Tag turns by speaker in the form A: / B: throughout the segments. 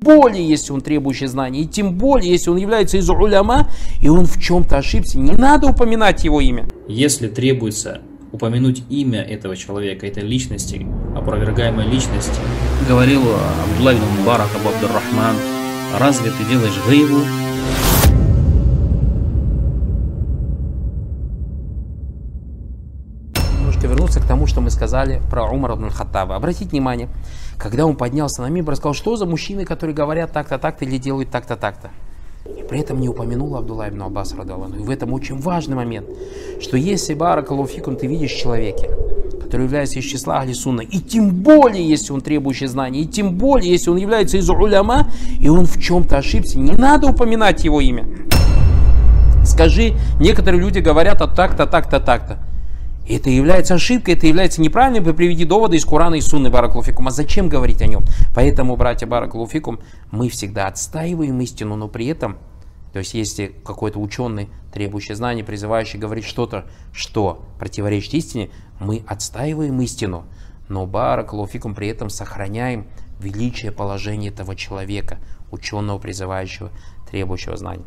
A: более, если он требующий знаний, и тем более, если он является из уляма, и он в чем-то ошибся, не надо упоминать его имя.
B: Если требуется упомянуть имя этого человека, этой личности, опровергаемой личности. Говорил Абдуллах ибн Мубарак Абу Абдуррахман: разве ты делаешь гайбу?
A: Немножко вернуться к тому, что мы сказали про Умара ибн аль-Хаттаба. Обратите внимание, когда он поднялся на мимбар, сказал, что за мужчины, которые говорят так-то, так-то или делают так-то, так-то. И при этом не упомянул Абдуллах ибн Аббас радиаллаху анху. И в этом очень важный момент, что если баракаллаху фикум ты видишь человека, который является из числа ахли сунна, и тем более, если он требующий знаний, и тем более, если он является из уляма, и он в чем-то ошибся, не надо упоминать его имя. Скажи, некоторые люди говорят так-то, так-то, так-то. Это является ошибкой, это является неправильным, приведи доводы из Корана и Сунны, баракаллаху фикум. А зачем говорить о нем? Поэтому, братья, баракаллаху фикум, мы всегда отстаиваем истину, но при этом, то есть если какой-то ученый, требующий знаний, призывающий говорить что-то, что противоречит истине, мы отстаиваем истину, но баракаллаху фикум при этом сохраняем величие положения этого человека, ученого, призывающего, требующего знаний.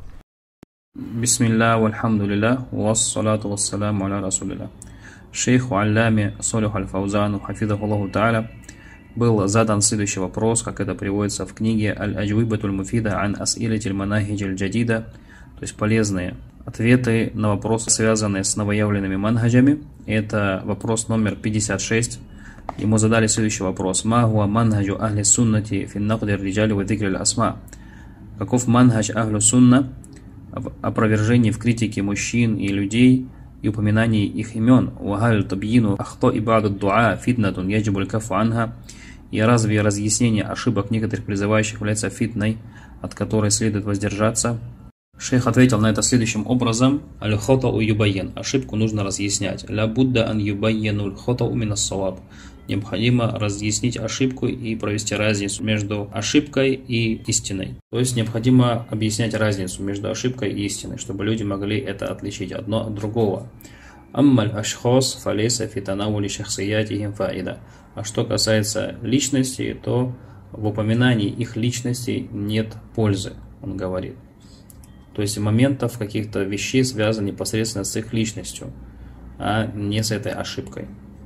B: Бисмилля, вальхамдулилля, вассалату вассаляму аля расулилля. Шейху Алляме Солиху Аль-Фаузану хафидаху та'аля был задан следующий вопрос, как это приводится в книге Аль-Аджвибатуль Муфида ан Ас'илатиль Манахидж Аль-Джадида, то есть полезные ответы на вопросы, связанные с новоявленными манхаджами. Это вопрос номер 56. Ему задали следующий вопрос: Ма хуа манхаджу ахли суннати фин нақди риджали ва зикри аль-асма. Каков манхадж ахлю сунна в опровержении, в критике мужчин и людей и упоминании их имен? Вагаль табьину ахто ибаду дуа фитнатун яджибуль кафу анха. И разве разъяснение ошибок некоторых призывающих является фитной, от которой следует воздержаться? Шейх ответил на это следующим образом: аль-хотау юбайен. Ошибку нужно разъяснять. Ля будда ан юбайенуль хотау минас саваб. Необходимо разъяснить ошибку и провести разницу между ошибкой и истиной. То есть необходимо объяснять разницу между ошибкой и истиной, чтобы люди могли это отличить одно от другого. Аммаль ашхос фалейса фитанаули шахсиятихим фаида. А что касается личности, то в упоминании их личности нет пользы, он говорит. То есть моментов, каких-то вещей, связанных непосредственно с их личностью, а не с этой ошибкой.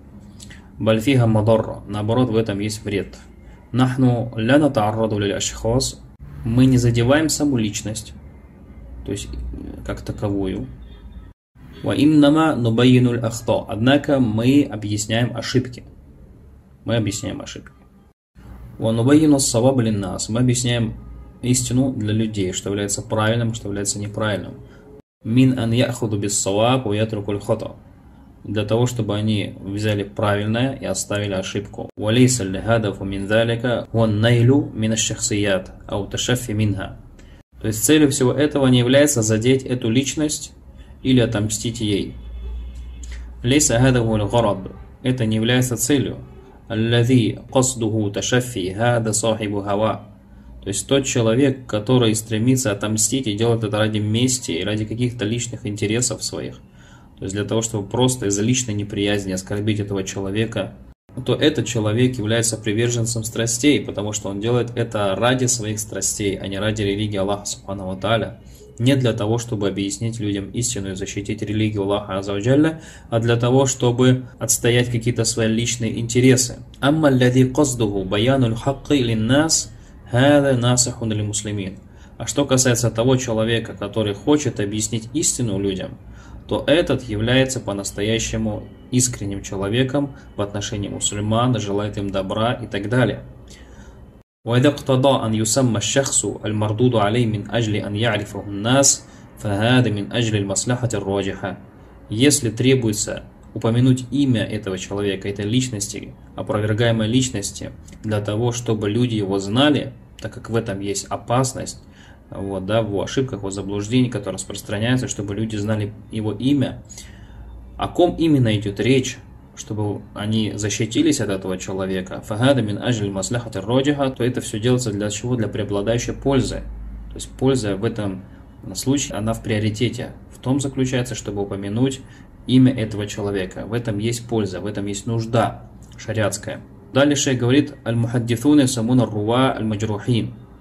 B: Бальфига мадарра. Наоборот, в этом есть вред. Нахну ля ната'арраду лиль ашхас. Мы не задеваем саму личность, то есть как таковую. Ва иннама нубайинуль ахта. Однако мы объясняем ошибки. Мы объясняем ошибки. Ва нубайину ссаваб линнас. Мы объясняем истину для людей, что является правильным, что является неправильным. Мин ан яхуду бис саваб ва ятрукуль хата. Для того, чтобы они взяли правильное и оставили ошибку. Валейса лихадафу мин залика ван найлю мин ашшахсият ау ташаффи минха. То есть целью всего этого не является задеть эту личность или отомстить ей. Лейса хадафу аль-гарад. Это не является целью. Аллади касдуху ташаффи хада сахибу хава. То есть тот человек, который стремится отомстить и делает это ради мести и ради каких-то личных интересов своих, то есть для того, чтобы просто из-за личной неприязни оскорбить этого человека, то этот человек является приверженцем страстей, потому что он делает это ради своих страстей, а не ради религии Аллаха Субхану ва Тааля. Не для того, чтобы объяснить людям истину и защитить религию Аллаха Азза ва Джалля, а для того, чтобы отстоять какие-то свои личные интересы. Амма аллади касдуху баянуль хакки линнас хада насихун лил муслимин. А что касается того человека, который хочет объяснить истину людям, то этот является по-настоящему искренним человеком в отношении мусульман, желает им добра и так далее. Если требуется упомянуть имя этого человека, этой личности, опровергаемой личности, для того, чтобы люди его знали, так как в этом есть опасность, в ошибках, в заблуждениях, которые распространяются, чтобы люди знали его имя. О ком именно идет речь, чтобы они защитились от этого человека, фагада мин ажль маслахати роджиха, то это все делается для чего? Для преобладающей пользы. То есть польза в этом случае, она в приоритете. В том заключается, чтобы упомянуть имя этого человека. В этом есть польза, в этом есть нужда шариатская. Далее шейх говорит: аль-мухаддифуны самуна руа аль-маджрухин.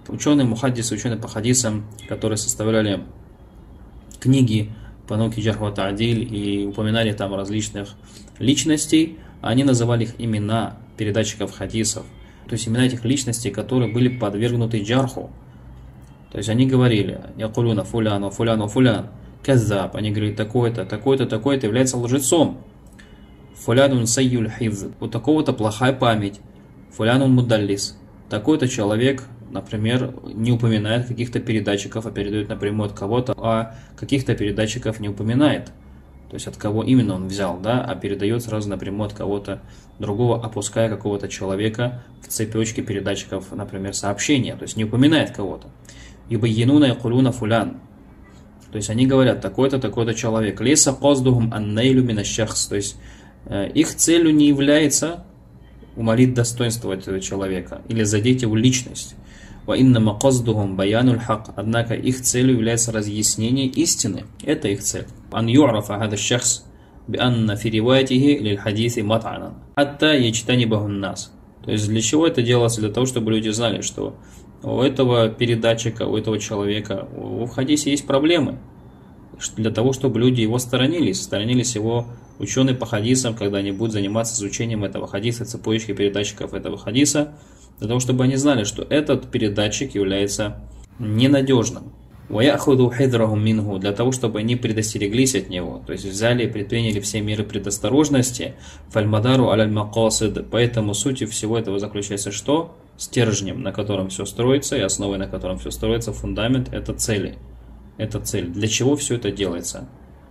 B: Ученые мухаддисы, ученые по хадисам, которые составляли книги по науке джарх ва та'диль и упоминали там различных личностей, они называли их имена передатчиков хадисов, то есть имена этих личностей, которые были подвергнуты джарху. То есть они говорили: якулюна фулян, фулян, фулян, каззаб. Они говорили: такой-то, такой-то, такой-то является лжецом. Фулянун сайюль хифз, у такого-то плохая память. Фулянун мудаллис, такой-то человек, например, не упоминает каких-то передатчиков, а передает напрямую от кого-то, а каких-то передатчиков не упоминает. То есть от кого именно он взял, да, а передает сразу напрямую от кого-то другого, опуская какого-то человека в цепочке передатчиков, например, сообщения, то есть не упоминает кого-то. Юбайинуна якулюна фулян. То есть они говорят: такой-то, такой-то человек. Лейса qazdухум ан-нейлю мин аш-шахс. То есть их целью не является умолить достоинство этого человека или задеть его личность. Ва иннама qazdухум баянуль хак. Однако их целью является разъяснение истины. Это их цель. Ан ю'рафа хада аш-шахс би анна фи риваятихи лиль хадиси мат'анан хатта яджтанибаху ан-нас. То есть для чего это делается? Для того, чтобы люди знали, что у этого передатчика, у этого человека в хадисе есть проблемы. Для того, чтобы люди его сторонились его ученые по хадисам, когда они будут заниматься изучением этого хадиса, цепочки передатчиков этого хадиса, для того, чтобы они знали, что этот передатчик является ненадежным. Для того, чтобы они предостереглись от него, то есть взяли и предприняли все меры предосторожности. Поэтому сутью всего этого заключается что? Стержнем, на котором все строится, и основой, на котором все строится, фундамент, это цели. Это цель. Для чего все это делается?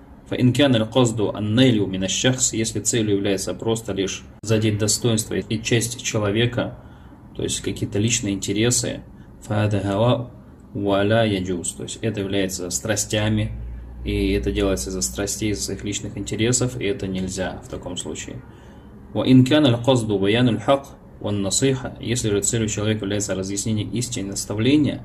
B: Если целью является просто лишь задеть достоинство и честь человека, то есть какие-то личные интересы, то есть это является страстями, и это делается из-за страстей, из-за своих личных интересов, и это нельзя в таком случае. Если же целью человека является разъяснение истины, наставления,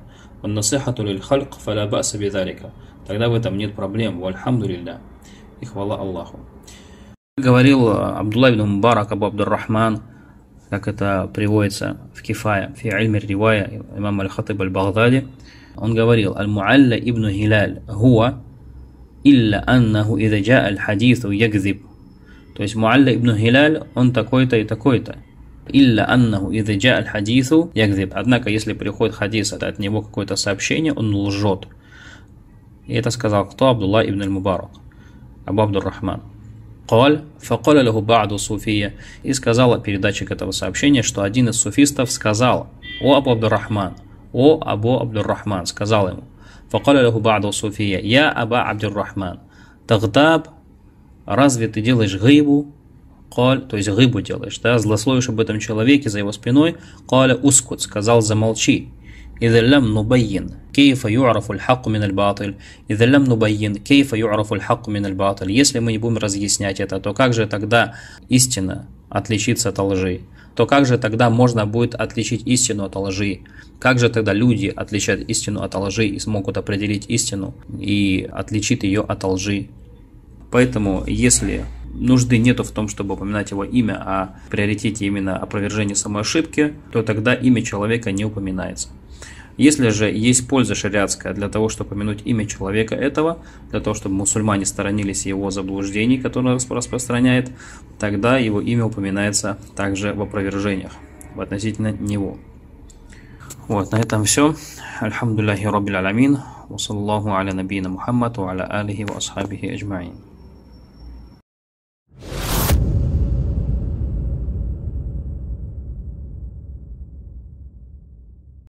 B: тогда в этом нет проблем. Вальхамдулилля. И хвала Аллаху. Говорил Абдулла ибн Мубарак Абу Абдур-Рахман, как это приводится в Кифая, фи ильми ривая, имам аль-Хатиб аль-Багдади. Он говорил: аль-Муалля ибн Хиляль хуа илля аннаху идha джаа аль-хадису ягзиб. То есть Муалля ибн Хиляль, он такой-то и такой-то. Илля аннаху идha джаа аль-хадису ягзиб. Однако, если приходит хадис, от него какое-то сообщение, он лжет. И это сказал кто? Абдулла ибн аль-Мубарак, Абу Абдур-Рахман. Факаля лаху ба'ду суфия. И сказал передатчик этого сообщения, что один из суфистов сказал: о Абу Абдур-Рахман, о Абу Абдур-Рахман, сказал ему: факаля лаху ба'ду суфия, я Аба Абдур-Рахман, тагдаб, разве ты делаешь гайбу? То есть гайбу делаешь, да, злословишь об этом человеке за его спиной. Каля ускут, сказал: замолчи. إذا لم نبين كيف يعرف الحق من الباطل. إذا لم نبين كيف يعرف الحق من الباطل. Если мы не будем разъяснять это, то как же тогда истина отличится от лжи? То как же тогда можно будет отличить истину от лжи? Как же тогда люди отличают истину от лжи и смогут определить истину и отличить ее от лжи? Поэтому, если нужды нету в том, чтобы упоминать его имя, а в приоритете именно опровержение самой ошибки, то тогда имя человека не упоминается. Если же есть польза шариатская для того, чтобы упомянуть имя человека этого, для того, чтобы мусульмане сторонились его заблуждений, которые он распространяет, тогда его имя упоминается также в опровержениях относительно него. Вот, на этом все. Альхамдулиллахи раббил аламин. Ва саллаллаху аля набийна Мухаммад ва аля алихи ва асхабихи аджмаин.